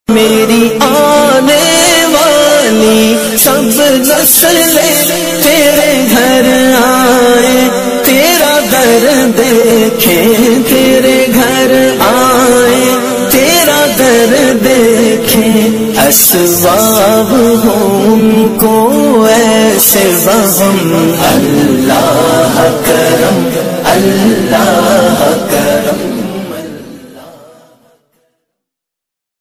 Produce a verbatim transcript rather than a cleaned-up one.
मेरी आने वाली सब नस्लें तेरे घर आए, तेरा दर देखें, तेरे घर आए, तेरा दर देखें। असबाब हो उनको ऐसे वहम, अल्लाह